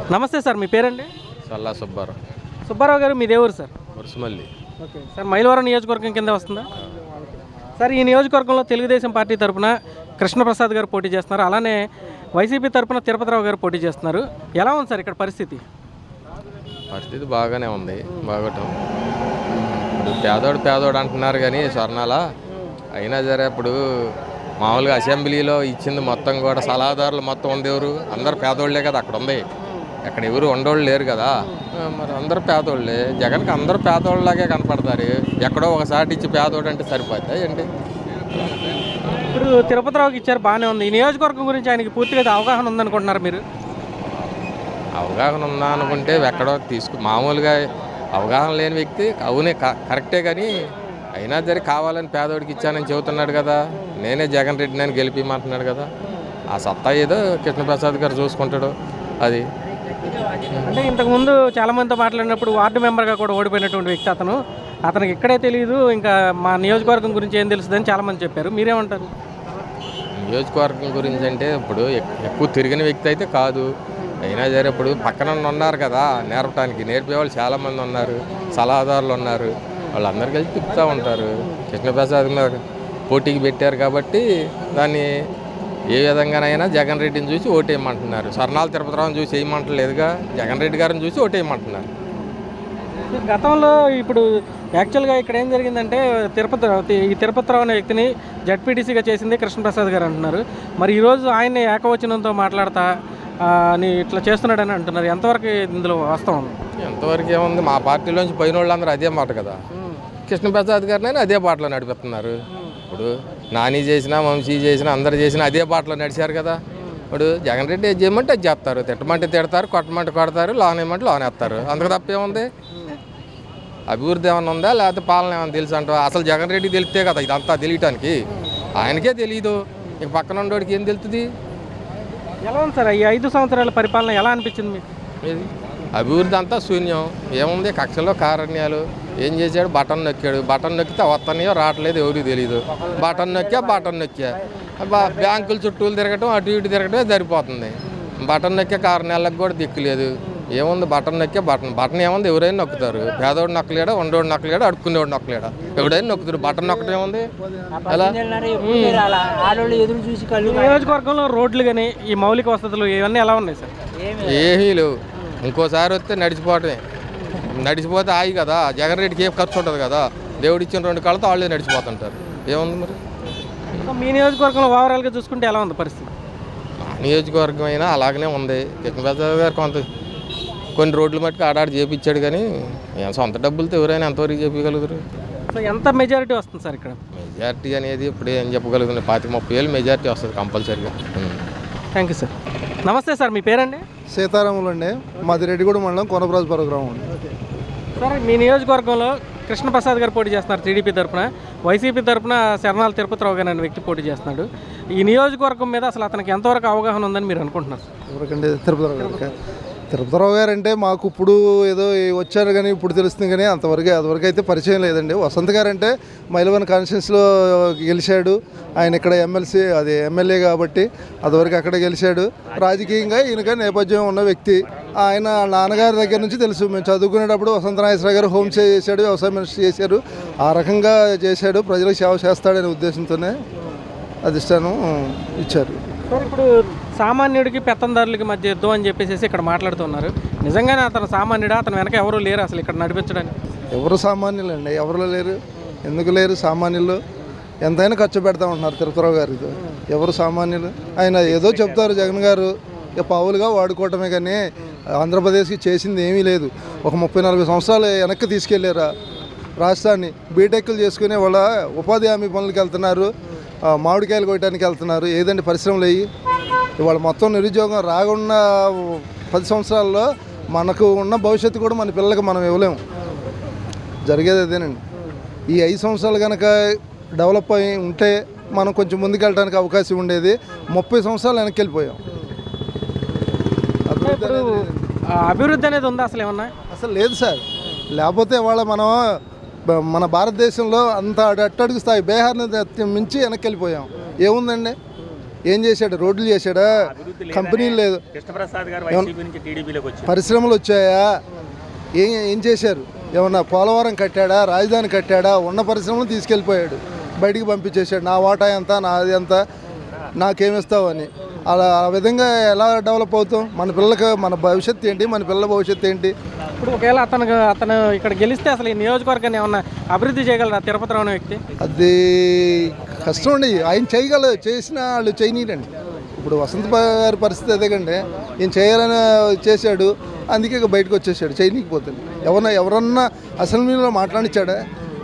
నమస్తే సార్, మీ పేరండి? సల్లా సుబ్బారావు. సుబ్బారావు గారు, మీ దేవురు sir? Murusumalli. Okay sir, Mylavaram నియోజకవర్గం కింద వస్తుందా సార్? ఈ నియోజకవర్గంలో తెలుగుదేశం పార్టీ తరఫున కృష్ణప్రసాద్ గారు పోటీ చేస్తున్నారు, అలానే వైసీపీ తరఫున తిరుపతిరావు గారు పోటీ చేస్తున్నారు. ఎలా ఉంది సార్ ఇక్కడ పరిస్థితి? పరిస్థితి బాగానే ఉంది, బాగోటం. ఇప్పుడు పేదోడు అంటున్నారు కానీ స్వర్ణాల అయినా సరే ఇప్పుడు మామూలుగా అసెంబ్లీలో ఇచ్చింది మొత్తం కూడా సలహాదారులు మొత్తం ఉండేవారు అందరు పేదోళ్లే కదా అక్కడ ఉంది. అక్కడ ఎవరు ఉండోళ్ళు లేరు కదా, మరి అందరు పేదోళ్ళే. జగన్కి అందరూ పేదోళ్ళలాగే కనపడతారు. ఎక్కడో ఒకసారి ఇచ్చి పేదోడు అంటే సరిపోతాయి ఏంటి? ఇప్పుడు తిరుపతిరావుకి ఇచ్చారు, బాగానే ఉంది. ఈ నియోజకవర్గం గురించి ఆయనకి పూర్తిగా అవగాహన ఉందనుకుంటున్నారు మీరు? అవగాహన ఉందా అనుకుంటే ఎక్కడో మామూలుగా అవగాహన లేని వ్యక్తి అవునే కరెక్టే, కానీ అయినా సరే కావాలని పేదోడికి ఇచ్చానని చెబుతున్నాడు కదా. నేనే జగన్ రెడ్డి నేను గెలిపిమంటున్నాడు కదా. ఆ సత్తా ఏదో కృష్ణప్రసాద్ గారు చూసుకుంటాడు. అది అంటే ఇంతకుముందు చాలామందితో మాట్లాడినప్పుడు వార్డు మెంబర్గా కూడా ఓడిపోయినటువంటి వ్యక్తి అతనికి ఇక్కడే తెలియదు, ఇంకా మా నియోజకవర్గం గురించి ఏం తెలుస్తుందని చాలామంది చెప్పారు. మీరేమంటారు? నియోజకవర్గం గురించి అంటే ఇప్పుడు ఎక్కువ తిరిగిన వ్యక్తి అయితే కాదు. అయినా సరే ఇప్పుడు పక్కన ఉన్నారు కదా, నేర్పేవాళ్ళు చాలామంది ఉన్నారు, సలహాదారులు ఉన్నారు. వాళ్ళందరూ కలిసి తిప్పుతూ ఉంటారు. కృష్ణప్రసాద్ మీద పోటీకి పెట్టారు కాబట్టి దాన్ని ఏ విధంగానైనా జగన్ రెడ్డిని చూసి ఓటేయమంటున్నారు. స్వర్ణాల తిరుపతిరావుని చూసి వేయమంటలేదుగా, జగన్ రెడ్డి గారిని చూసి ఓటేయమంటున్నారు. గతంలో ఇప్పుడు యాక్చువల్గా ఇక్కడ ఏం జరిగిందంటే తిరుపతిరావు అనే వ్యక్తిని జడ్పీటీసీగా చేసింది కృష్ణప్రసాద్ గారు అంటున్నారు. మరి ఈరోజు ఆయన్ని ఏకవచనంతో మాట్లాడతా అని ఇట్లా చేస్తున్నాడని అంటున్నారు. ఎంతవరకు ఇందులో వాస్తవం? ఎంతవరకు ఏముంది, మా పార్టీలోంచి పోయిన వాళ్ళందరూ అదే మాట కదా. కృష్ణప్రసాద్ గారిని అదే బాటలో నడిపిస్తున్నారు. ఇప్పుడు నాని చేసినా వంశీ చేసినా అందరు చేసినా అదే బాటలో నడిచారు కదా. ఇప్పుడు జగన్ రెడ్డి ఏది చేయమంటే అది చేస్తారు, తిట్టమంటే తిడతారు, కొట్టమంటే కొడతారు, లోన్ వేయమంటే లోన్ వేస్తారు. అందుకు తప్పేముంది? అభివృద్ధి ఏమైనా ఉందా లేకపోతే పాలన ఏమైనా తెలుసు అంటారు? అసలు జగన్ రెడ్డి తెలిస్తే కదా ఇదంతా తెలియటానికి. ఆయనకే తెలియదు, ఇక పక్కన ఉండోడికి ఏం తెలుస్తుంది? ఎలా ఉంది సార్ ఈ 5 సంవత్సరాల పరిపాలన? ఎలా అనిపించింది మీకు? అభివృద్ధి అంతా శూన్యం. ఏముంది, కక్షలో కారణ్యాలు. ఏం చేశాడు? బటన్ నొక్కాడు, బటన్ నొక్కితే వస్తాయో రావట్లేదు ఎవరికి తెలియదు. బటన్ నొక్కా బ్యాంకుల చుట్టూలు తిరగటం అటు ఇటు తిరగటమే సరిపోతుంది. బటన్ నొక్కే కారణాలకు కూడా దిక్కులేదు. ఏముంది, బటన్ నొక్కే బటన్ ఏముంది, ఎవరైనా నొక్కుతారు. పేదోడు నొక్కలేడా, ఉండోడు నొక్కలేడా, అడుక్కునేవాడు నొక్కలేడా, ఎవడైనా నొక్కుతారు. బటన్ నొక్కటం ఏముంది? అలా నియోజకవర్గంలో రోడ్లు కానీ ఈ మౌలిక వసతులు ఇవన్నీ ఎలా ఉన్నాయి సార్? ఏమీ లేవు. ఇంకోసారి వస్తే నడిచిపోతే ఆయి కదా. జగన్ రెడ్డికి ఏం ఖర్చు ఉంటుంది కదా. దేవుడు ఇచ్చిన 2 కాళ్ళతో వాళ్ళే నడిచిపోతుంటారు. ఏముంది మరి? మీ నియోజకవర్గంలో ఓవరాల్గా చూసుకుంటే ఎలా ఉంది పరిస్థితి? మా నియోజకవర్గం అయినా అలాగనే ఉంది. కృష్ణప్రసాద్ గారు కొన్ని రోడ్లు మట్టుకు ఆడాడు చేపించాడు, కానీ సొంత డబ్బులతో ఎవరైనా ఎంతవరకు చేపించగలుగుతారు? సో ఎంత మెజారిటీ వస్తుంది సార్ ఇక్కడ? మెజారిటీ అనేది ఇప్పుడు ఏం చెప్పగలుగుతుంది? 25-30 వేలు మెజారిటీ వస్తుంది కంపల్సరీగా. Thank you sir. నమస్తే సార్, మీ పేరండి? సీతారాములు అండి, మాది రెడ్డిగూడ మండలం కొనపరాజుపురం గ్రామం అండి. సార్, మీ నియోజకవర్గంలో కృష్ణప్రసాద్ గారు పోటీ చేస్తున్నారు టీడీపీ తరఫున, వైసీపీ తరఫున శరణాల తిరుపతిరావు గారు అనే వ్యక్తి పోటీ చేస్తున్నాడు. ఈ నియోజకవర్గం మీద అసలు అతనికి ఎంతవరకు అవగాహన ఉందని మీరు అనుకుంటున్నారు? ఎవరికండి? తిరుపతిరావు గారికి. తిరుపతిరావు గారు అంటే మాకు ఇప్పుడు ఏదో వచ్చారు కానీ ఇప్పుడు తెలుస్తుంది, కానీ అదివరకు అయితే పరిచయం లేదండి. వసంత్ గారు అంటే మైలవరం కాన్స్టిట్యున్సీలో గెలిచాడు. ఆయన ఇక్కడ ఎమ్మెల్యే కాబట్టి అదివరకు అక్కడ గెలిచాడు. రాజకీయంగా ఈయనగా నేపథ్యం ఉన్న వ్యక్తి. ఆయన నాన్నగారి దగ్గర నుంచి తెలుసు. మేము చదువుకునేటప్పుడు వసంత నాగేశ్వరరావు గారు హోమ్ చేశాడు, వ్యవసాయ మినిస్టర్ చేశారు. ఆ రకంగా చేశాడు. ప్రజలకు సేవ చేస్తాడనే ఉద్దేశంతోనే అధిష్టానం ఇచ్చారు. సార్, ఇప్పుడు సామాన్యుడికి పెత్తందారులకి మధ్య యుద్ధం అని చెప్పేసి ఇక్కడ మాట్లాడుతున్నారు. నిజంగానే అతను సామాన్యుడా? అతను వెనక ఎవరు లేరు అసలు ఇక్కడ నడిపించడానికి? ఎవరు సామాన్యులు అండి? ఎవరు లేరు. ఎందుకు లేరు? సామాన్యులు ఎంతైనా ఖర్చు పెడతా ఉంటున్నారు తిరుపతిరావు గారితో. ఎవరు సామాన్యులు? ఆయన ఏదో చెప్తారు జగన్ గారు, పావులుగా వాడుకోవటమే, కానీ ఆంధ్రప్రదేశ్కి చేసింది ఏమీ లేదు. ఒక 30-40 సంవత్సరాలు వెనక్కి తీసుకెళ్ళారా రాష్ట్రాన్ని? బీటెక్లు చేసుకునే వాళ్ళ ఉపాధి హామీ పనులకు వెళ్తున్నారు, మామిడికాయలు కొట్టడానికి వెళ్తున్నారు. ఏదండి పరిశ్రమలు అయ్యి? ఇవాళ మొత్తం నిరుద్యోగం రాకున్న 10 సంవత్సరాల్లో మనకు ఉన్న భవిష్యత్తు కూడా మన పిల్లలకి మనం ఇవ్వలేము. జరిగేది అదేనండి. ఈ 5 సంవత్సరాలు కనుక డెవలప్ అయి ఉంటే మనం కొంచెం ముందుకు వెళ్ళడానికి అవకాశం ఉండేది. 30 సంవత్సరాలు వెనక్కి వెళ్ళిపోయాం. అభివృద్ధి అనేది ఉందా అసలు? ఏమన్నా అసలు లేదు సార్. లేకపోతే ఇవాళ మన భారతదేశంలో అంత అట్టడుగు స్థాయి బీహార్ని మించి వెనక్కి వెళ్ళిపోయాం. ఏముందండి? ఏం చేశాడు? రోడ్లు చేశాడా? కంపెనీలు లేదు, కృష్ణప్రసాద్ గారు వైసీపీ నుంచి టీడీపీలోకి వచ్చారు. పరిశ్రమలు వచ్చాయా? ఏం చేశారు? ఏమన్నా పోలవరం కట్టాడా? రాజధాని కట్టాడా? ఉన్న పరిశ్రమలు తీసుకెళ్ళిపోయాడు, బయటికి పంపించేశాడు. నా వాటా ఎంత, నాది ఎంత, నాకేమిస్తావు అని. అలా ఆ విధంగా ఎలా డెవలప్ అవుతాం? మన పిల్లలకు మన భవిష్యత్తు ఏంటి? మన పిల్లల భవిష్యత్తు ఏంటి? ఇప్పుడు ఒకవేళ అతను ఇక్కడ గెలిస్తే అసలు ఈ నియోజకవర్గాన్ని ఏమన్నా అభివృద్ధి చేయగలరా తిరుపతి రావు అనే వ్యక్తి? అది కష్టం అండి. ఆయన చేయగలరు, చేసిన వాళ్ళు చేయనీరండి. ఇప్పుడు వసంత గారి పరిస్థితి అదే కండి. ఈయన చేయాలని చేశాడు, అందుకే ఇక బయటకు వచ్చేసాడు, చేయనీకపోతుంది. ఎవరన్నా అసెంబ్లీలో మాట్లాడించాడా?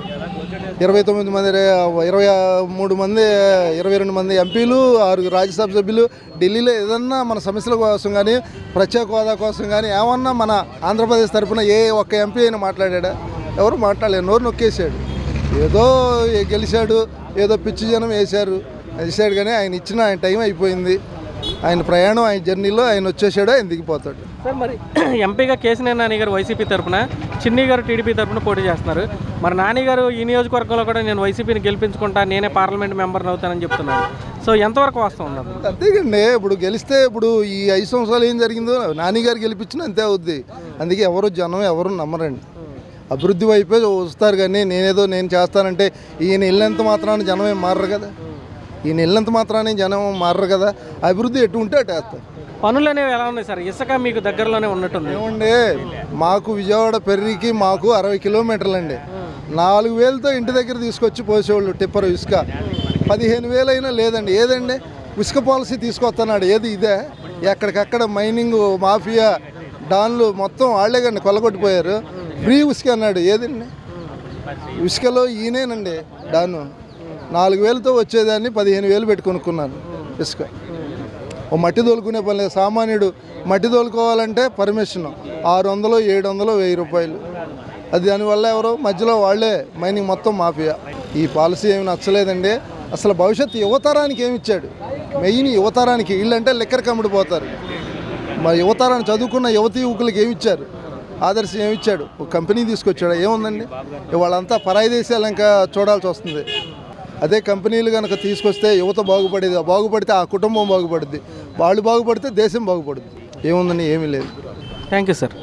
29 మంది, 23 మంది, 22 మంది ఎంపీలు, 6 రాజ్యసభ సభ్యులు ఢిల్లీలో ఏదన్నా మన సమస్యల కోసం కానీ, ప్రత్యేక హోదా కోసం కానీ ఏమన్నా మన ఆంధ్రప్రదేశ్ తరఫున ఏ ఒక్క ఎంపీ అయినా మాట్లాడా? ఎవరు మాట్లాడలేదు, నోరు నొక్కేశాడు. ఏదో గెలిచాడు, ఏదో పిచ్చి జనం వేశారు కానీ ఆయన ఆయన టైం అయిపోయింది. ఆయన ప్రయాణం, ఆయన జర్నీలో ఆయన వచ్చేసాడు, ఆయన దిగిపోతాడు. సార్ మరి ఎంపీగా కేసీఆర్ నాని గారు వైసీపీ తరఫున, చిన్ని గారు టీడీపీ తరఫున పోటీ చేస్తున్నారు. మరి నాని గారు ఈ నియోజకవర్గంలో కూడా నేను వైసీపీని గెలిపించుకుంటా, నేనే పార్లమెంట్ మెంబర్ని అవుతానని చెప్తున్నాను. సో ఎంతవరకు వాస్తవం ఉన్నది? అంతేకండి. ఇప్పుడు గెలిస్తే ఇప్పుడు ఈ 5 సంవత్సరాలు ఏం జరిగిందో నాని గారు గెలిపించినా అంతే అవుద్ది. అందుకే జనం ఎవరు నమ్మరండి. అభివృద్ధి వైపే వస్తారు కానీ నేను చేస్తానంటే ఈయన వెళ్ళినంత మాత్రాన్ని జనం ఏం మారరు కదా. ఈయన వెళ్ళినంత మాత్రాన్ని జనం మారరు కదా. అభివృద్ధి ఎటు ఉంటే అటు వేస్తారు. పనులు అనేవి ఎలా ఉన్నాయి సార్? ఇసుక మీకు దగ్గరలోనే ఉన్నట్టుంది. ఏమండి, మాకు విజయవాడ పెర్రికి మాకు 60 కిలోమీటర్లు అండి. 4,000తో ఇంటి దగ్గర తీసుకొచ్చి పోసేవాళ్ళు టిప్పర్ ఇసుక. 15,000 అయినా లేదండి. ఏదండి ఇసుక పాలసీ తీసుకొస్తున్నాడు? ఏది ఇదే? ఎక్కడికక్కడ మైనింగ్ మాఫియా డాన్లు మొత్తం వాళ్ళే కండి కొల్లగొట్టిపోయారు. ఫ్రీ ఇసుక అన్నాడు. ఏదండి ఇసుకలో? ఈయనేనండి డాను. 4,000తో వచ్చేదాన్ని 15,000 పెట్టి కొనుక్కున్నాను ఇసుక. ఓ మట్టి తోలుకునే పని లేదు. సామాన్యుడు మట్టి తోలుకోవాలంటే పర్మిషన్ 600, 700, 1000 రూపాయలు. అది దానివల్ల ఎవరో మధ్యలో వాళ్ళే మైనింగ్ మొత్తం మాఫియా. ఈ పాలసీ ఏమి నచ్చలేదండి. అసలు భవిష్యత్తు యువతరానికి ఏమి ఇచ్చాడు? మెయిన్ యువతరానికి. వీళ్ళంటే లిక్కర్ కమ్ముడిపోతారు. మరి యువతరాన్ని చదువుకున్న యువకులకి ఏమి ఇచ్చారు? ఆదర్శం ఏమి ఇచ్చాడు? ఒక కంపెనీ తీసుకొచ్చాడు. ఏముందండి? వాళ్ళంతా పరాయి దేశాలు ఇంకా చూడాల్సి వస్తుంది. అదే కంపెనీలు కనుక తీసుకొస్తే యువత బాగుపడేది. బాగుపడితే ఆ కుటుంబం బాగుపడుద్ది. వాళ్ళు బాగుపడితే దేశం బాగుపడుద్ది. ఏముందని ఏమీ లేదు. Thank you sir.